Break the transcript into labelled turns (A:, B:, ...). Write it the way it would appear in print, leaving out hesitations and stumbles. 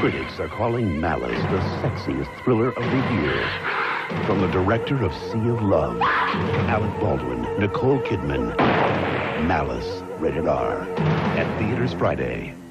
A: Critics are calling Malice the sexiest thriller of the year. From the director of Sea of Love, Alec Baldwin, Nicole Kidman, Malice, rated R. At theaters Friday.